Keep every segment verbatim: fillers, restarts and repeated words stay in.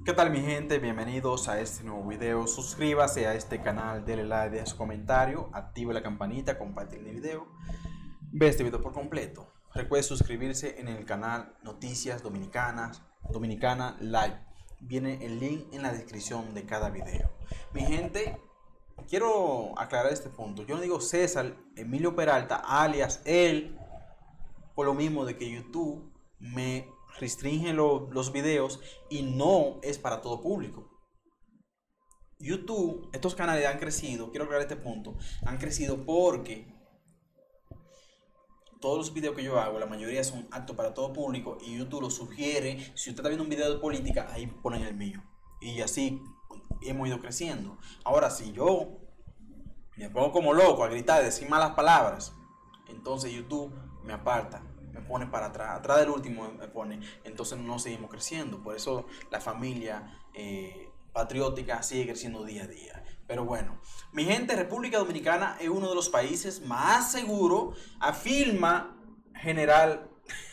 ¿Qué tal mi gente? Bienvenidos a este nuevo video. Suscríbase a este canal, denle like, deje su comentario, active la campanita, comparte el video. Ve este video por completo. Recuerde suscribirse en el canal Noticias Dominicanas, Dominicana Live. Viene el link en la descripción de cada video. Mi gente, quiero aclarar este punto. Yo no digo César Emilio Peralta, alias él, por lo mismo de que YouTube me restringe lo, los videos y no es para todo público. YouTube, estos canales han crecido, quiero aclarar este punto, han crecido porque todos los videos que yo hago, la mayoría son aptos para todo público y YouTube lo sugiere. Si usted está viendo un video de política, ahí ponen el mío. Y así hemos ido creciendo. Ahora, si yo me pongo como loco a gritar, a decir malas palabras, entonces YouTube me aparta, me pone para atrás, atrás del último me pone, entonces no seguimos creciendo. Por eso la familia eh, patriótica sigue creciendo día a día. Pero bueno, mi gente, República Dominicana es uno de los países más seguros, afirma general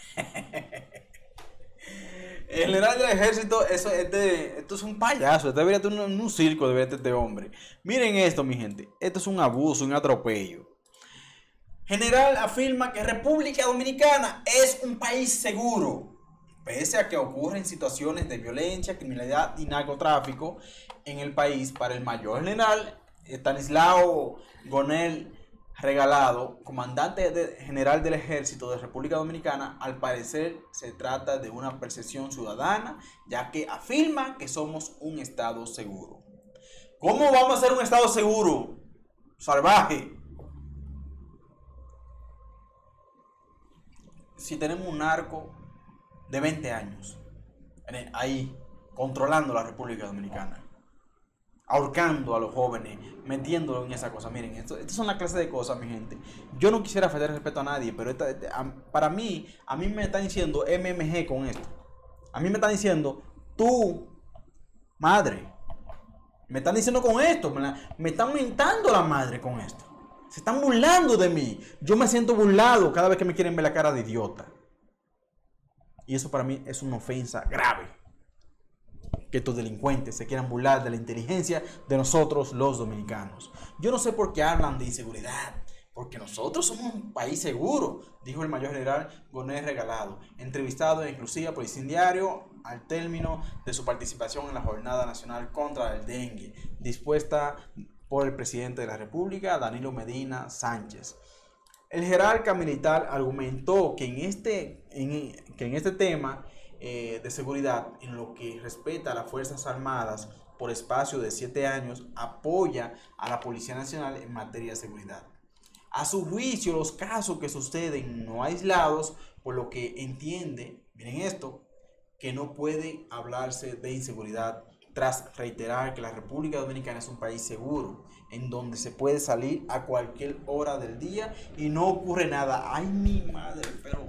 el general del ejército. Eso, este, esto es un payaso, este debería tener un, un circo, debería tener este hombre. Miren esto, mi gente, esto es un abuso, un atropello. General afirma que República Dominicana es un país seguro, pese a que ocurren situaciones de violencia, criminalidad y narcotráfico en el país. Para el mayor general Estanislao Gonel Regalado, comandante de, general del ejército de República Dominicana, al parecer se trata de una percepción ciudadana, ya que afirma que somos un estado seguro. ¿Cómo vamos a ser un estado seguro? Salvaje. Si tenemos un narco de veinte años ahí controlando la República Dominicana, ahorcando a los jóvenes, metiéndolo en esa cosa. Miren, esto, estas son la clase de cosas, mi gente. Yo no quisiera faltar respeto a nadie, pero esta, esta, para mí, a mí me están diciendo M M G con esto. A mí me están diciendo, tú, madre, me están diciendo con esto, me, la, me están mentando la madre con esto. Se están burlando de mí. Yo me siento burlado cada vez que me quieren ver la cara de idiota. Y eso para mí es una ofensa grave. Que estos delincuentes se quieran burlar de la inteligencia de nosotros los dominicanos. Yo no sé por qué hablan de inseguridad. Porque nosotros somos un país seguro, dijo el mayor general Gonel Regalado, entrevistado en exclusiva por el Diario al término de su participación en la Jornada Nacional contra el Dengue, dispuesta por el presidente de la República, Danilo Medina Sánchez. El jerarca militar argumentó que en este, en, que en este tema eh, de seguridad, en lo que respecta a las Fuerzas Armadas, por espacio de siete años, apoya a la Policía Nacional en materia de seguridad. A su juicio, los casos que suceden no aislados, por lo que entiende, miren esto, que no puede hablarse de inseguridad, tras reiterar que la República Dominicana es un país seguro, en donde se puede salir a cualquier hora del día y no ocurre nada. Ay, mi madre, pero...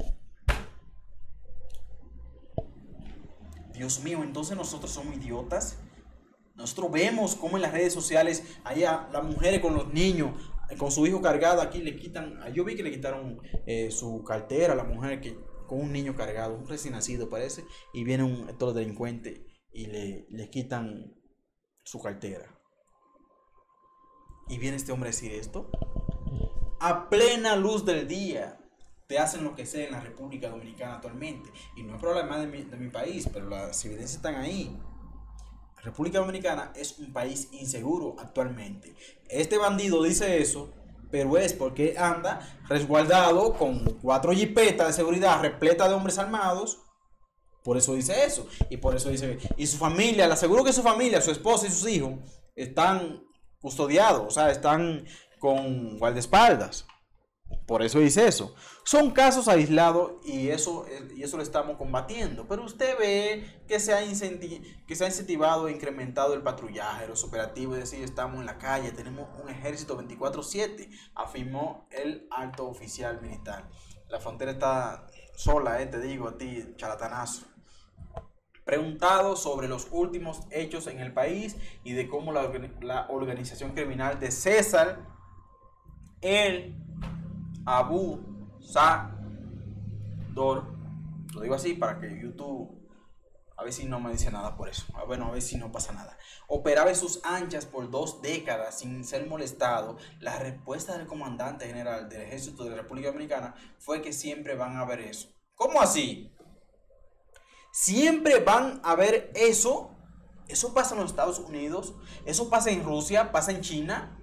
Dios mío, entonces nosotros somos idiotas. Nosotros vemos cómo en las redes sociales, allá las mujeres con los niños, con su hijo cargado, aquí le quitan, yo vi que le quitaron eh, su cartera a la mujer que, con un niño cargado, un recién nacido parece, y viene un todo delincuente y le, le quitan su cartera. Y viene este hombre a decir esto. A plena luz del día te hacen lo que sea en la República Dominicana actualmente. Y no es problema de mi, de mi país, pero las evidencias están ahí. La República Dominicana es un país inseguro actualmente. Este bandido dice eso, pero es porque anda resguardado con cuatro jipetas de seguridad repletas de hombres armados. Por eso dice eso. Y por eso dice, y su familia, le aseguro que su familia, su esposa y sus hijos están custodiados, o sea, están con guardaespaldas. Por eso dice eso. Son casos aislados y eso, y eso lo estamos combatiendo. Pero usted ve que se ha, que se ha incentivado e incrementado el patrullaje, los operativos, es decir, estamos en la calle, tenemos un ejército veinticuatro siete, afirmó el alto oficial militar. La frontera está sola, eh, te digo a ti, charlatanazo. Preguntado sobre los últimos hechos en el país y de cómo la, la organización criminal de César el Abusador, lo digo así para que YouTube A ver si no me dice nada por eso. Bueno, a ver si no pasa nada. Operaba en sus anchas por dos décadas sin ser molestado. La respuesta del comandante general del ejército de la República Dominicana fue que siempre van a ver eso. ¿Cómo así? Siempre van a ver eso. Eso pasa en los Estados Unidos. Eso pasa en Rusia. Pasa en China.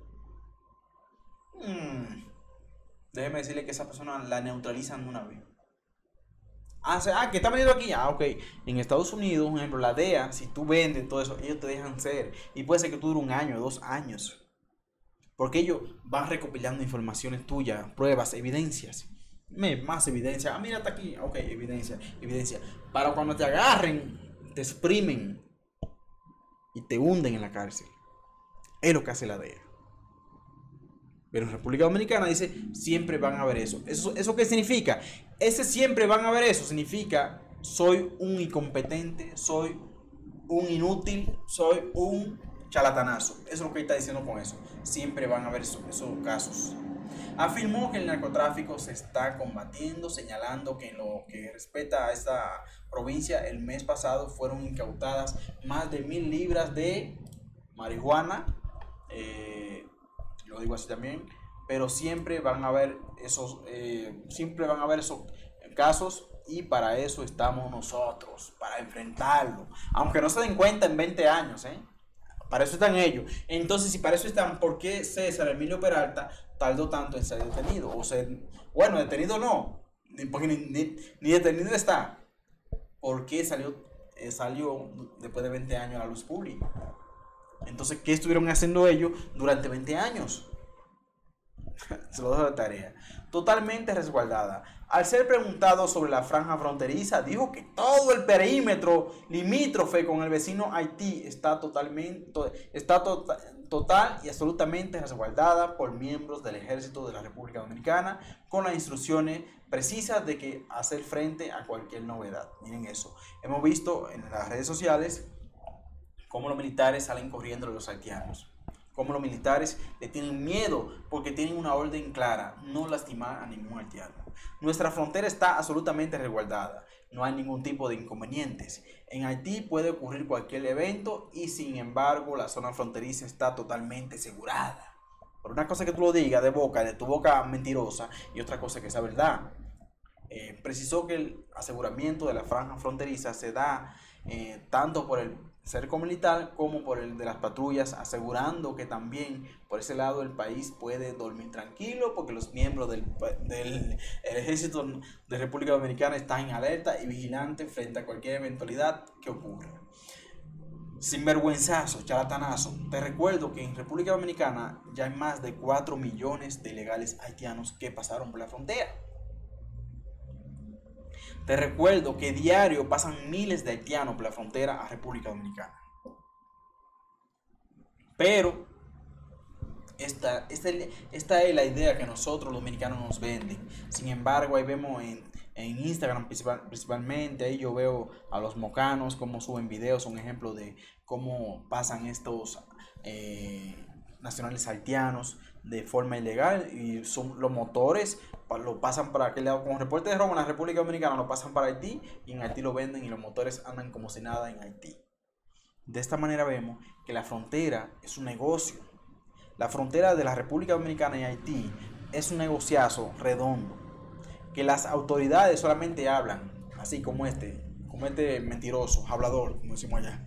Hmm. Déjeme decirle que esa persona la neutralizan de una vez. Ah, ah, que está vendiendo aquí. Ah, ok. En Estados Unidos, por ejemplo, la D E A, si tú vendes todo eso, ellos te dejan ser. Y puede ser que tú dure un año, dos años. Porque ellos van recopilando informaciones tuyas, pruebas, evidencias. Más evidencia. Ah, mira, está aquí. Ok, evidencia, evidencia. Para cuando te agarren, te exprimen y te hunden en la cárcel. Es lo que hace la D E A. Pero en República Dominicana dice, siempre van a ver eso. ¿Eso, eso qué significa? Ese siempre van a ver eso significa, soy un incompetente, soy un inútil, soy un charlatanazo. Eso es lo que está diciendo con eso. Siempre van a ver eso, esos casos. Afirmó que el narcotráfico se está combatiendo, señalando que en lo que respecta a esta provincia, el mes pasado fueron incautadas más de mil libras de marihuana, eh, lo digo así también, pero siempre van a haber esos, eh, siempre van a haber esos casos y para eso estamos nosotros, para enfrentarlo, aunque no se den cuenta en veinte años, ¿eh? Para eso están ellos. Entonces, si para eso están, ¿por qué César Emilio Peralta tardó tanto en ser detenido? O ser, bueno, detenido no, porque ni, ni, ni detenido está. ¿Por qué salió, eh, salió después de veinte años a la luz pública? Entonces, ¿qué estuvieron haciendo ellos durante veinte años? Se lo dejo de tarea. Totalmente resguardada. Al ser preguntado sobre la franja fronteriza, dijo que todo el perímetro limítrofe con el vecino Haití está totalmente, está to total y absolutamente resguardada por miembros del Ejército de la República Dominicana, con las instrucciones precisas de que hacer frente a cualquier novedad. Miren eso. Hemos visto en las redes sociales cómo los militares salen corriendo de los haitianos. Como los militares le tienen miedo porque tienen una orden clara, no lastimar a ningún haitiano. Nuestra frontera está absolutamente resguardada, no hay ningún tipo de inconvenientes. En Haití puede ocurrir cualquier evento y sin embargo la zona fronteriza está totalmente asegurada. Por una cosa que tú lo digas de boca, de tu boca mentirosa, y otra cosa que sea verdad. Eh, precisó que el aseguramiento de la franja fronteriza se da eh, tanto por el cerco militar como por el de las patrullas, asegurando que también por ese lado el país puede dormir tranquilo porque los miembros del, del ejército de República Dominicana están en alerta y vigilantes frente a cualquier eventualidad que ocurra. Sinvergüenzazo, charlatanazo. Te recuerdo que en República Dominicana ya hay más de cuatro millones de ilegales haitianos que pasaron por la frontera. Te recuerdo que diario pasan miles de haitianos por la frontera a República Dominicana. Pero esta, esta, esta es la idea que nosotros los dominicanos nos venden. Sin embargo, ahí vemos en, en Instagram principal, principalmente, ahí yo veo a los mocanos, cómo suben videos, un ejemplo de cómo pasan estos eh, nacionales haitianos de forma ilegal y son los motores lo pasan para aquel lado con reporte de robo en la República Dominicana, lo pasan para Haití y en Haití lo venden y los motores andan como si nada en Haití. De esta manera vemos que la frontera es un negocio. La frontera de la República Dominicana y Haití es un negociazo redondo, que las autoridades solamente hablan, así como este, como este mentiroso, hablador, como decimos allá.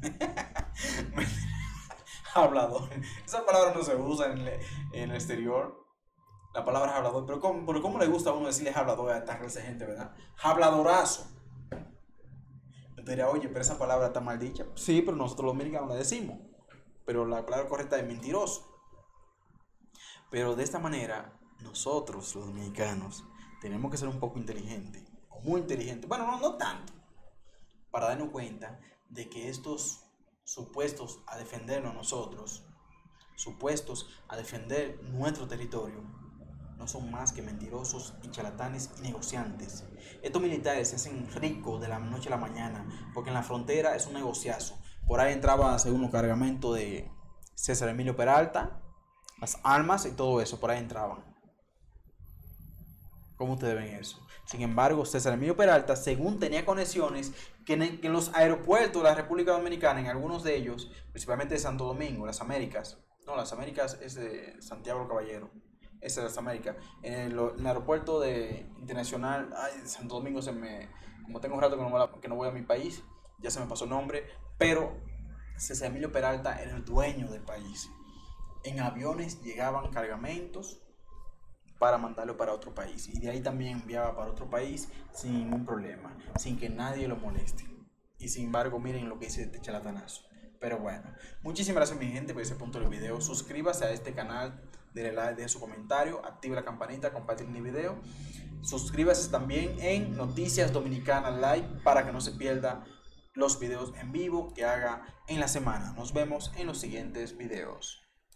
Hablador. Esa palabra no se usa en el, en el exterior. La palabra es hablador. Pero ¿cómo, pero ¿cómo le gusta a uno decirle hablador a esta clase de gente, verdad? Habladorazo. Yo te diría, oye, pero esa palabra está mal dicha. Sí, pero nosotros los dominicanos la decimos. Pero la palabra correcta es mentiroso. Pero de esta manera, nosotros los dominicanos tenemos que ser un poco inteligentes. O muy inteligentes. Bueno, no, no tanto. Para darnos cuenta de que estos supuestos a defendernos a nosotros, supuestos a defender nuestro territorio, no son más que mentirosos y charlatanes y negociantes. Estos militares se hacen ricos de la noche a la mañana, porque en la frontera es un negociazo. Por ahí entraba, según los cargamentos de César Emilio Peralta, las armas y todo eso, por ahí entraban. ¿Cómo ustedes ven eso? Sin embargo, César Emilio Peralta, según tenía conexiones que en, que en los aeropuertos de la República Dominicana, en algunos de ellos, principalmente de Santo Domingo, las Américas, no, las Américas es de Santiago Caballero, esa es las Américas, en el, en el aeropuerto de internacional, ay, de Santo Domingo se me, como tengo un rato que no, voy a, que no voy a mi país, ya se me pasó el nombre, pero César Emilio Peralta era el dueño del país. En aviones llegaban cargamentos para mandarlo para otro país, y de ahí también enviaba para otro país sin ningún problema, sin que nadie lo moleste. Y sin embargo, miren lo que dice este charlatanazo. Pero bueno, muchísimas gracias mi gente por ese punto del video. Suscríbase a este canal, denle like, deje su comentario, active la campanita, compartir mi video. Suscríbase también en Noticias Dominicanas Live para que no se pierda los videos en vivo que haga en la semana. Nos vemos en los siguientes videos.